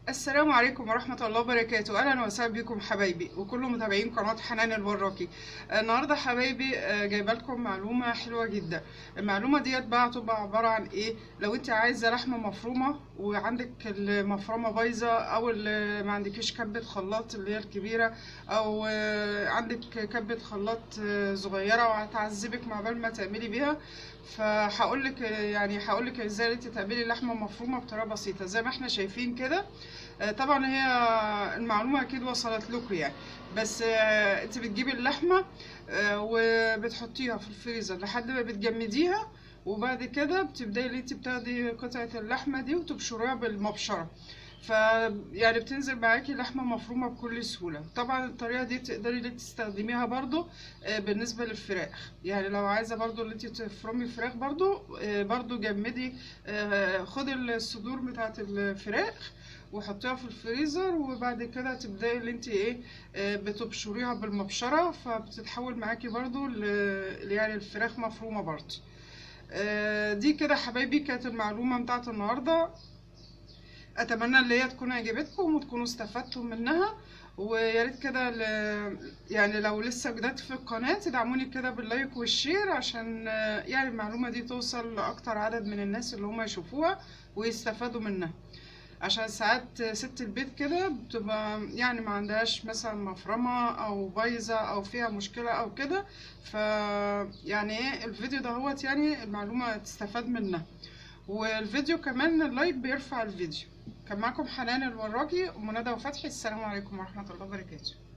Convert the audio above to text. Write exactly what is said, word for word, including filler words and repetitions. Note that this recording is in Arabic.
السلام عليكم ورحمة الله وبركاته. أهلا وسهلا بكم حبايبي وكل متابعين قناة حنان الوراقي. النهاردة حبايبي آه، جايبة لكم معلومة حلوة جدا. المعلومة ديت بقى هتبقى عبارة عن إيه؟ لو أنت عايزة لحمة مفرومة وعندك المفرمة بايظة، أو اللي ما عندكيش كبة خلاط اللي هي الكبيرة، أو آه، عندك كبة خلاط آه، صغيرة وهتعذبك مع بال ما تعملي بيها، فهقولك يعني هقولك ازاي انت تعملي لحمة مفرومة بطريقة بسيطة زي ما احنا شايفين كده. آه، طبعا هي المعلومة اكيد وصلت لكم يعني. بس آه، انت بتجيبي اللحمة آه، وبتحطيها في الفريزر لحد ما بتجمديها، وبعد كده بتبداي اللي انت بتاخدي قطعة اللحمة دي وتبشريها بالمبشرة. ف يعني بتنزل معاكي لحمة مفرومة بكل سهولة. طبعا الطريقة دي تقدري اللي تستخدميها برضو آه، بالنسبة للفراخ. يعني لو عايزة برضو اللي انت تفرمي الفراخ برضو آه، برضو جمدي، آه، خدي الصدور بتاعة الفراخ وحطيها في الفريزر، وبعد كده تبداي اللي انت ايه آه، بتبشريها بالمبشره، فبتتحول معاكي برضو ل- يعني الفراخ مفرومه برضو. آه، دي كده حبايبي كانت المعلومه بتاعت النهارده. اتمنى ان هي تكون عجبتكم وتكونوا استفدتوا منها. ويا ريت كده ل- يعني لو لسه جداد في القناه تدعموني كده باللايك والشير، عشان آه، يعني المعلومه دي توصل لاكتر عدد من الناس اللي هم يشوفوها ويستفادوا منها. عشان ساعات ست البيت كده بتبقى يعني ما عندهاش مثلا مفرمة او بايظة او فيها مشكلة او كده. ف يعني ايه الفيديو ده هوت يعني المعلومة تستفاد منها. والفيديو كمان اللايك بيرفع الفيديو. كان معكم حنان الوراقي ومنى وفتحي. السلام عليكم ورحمة الله وبركاته.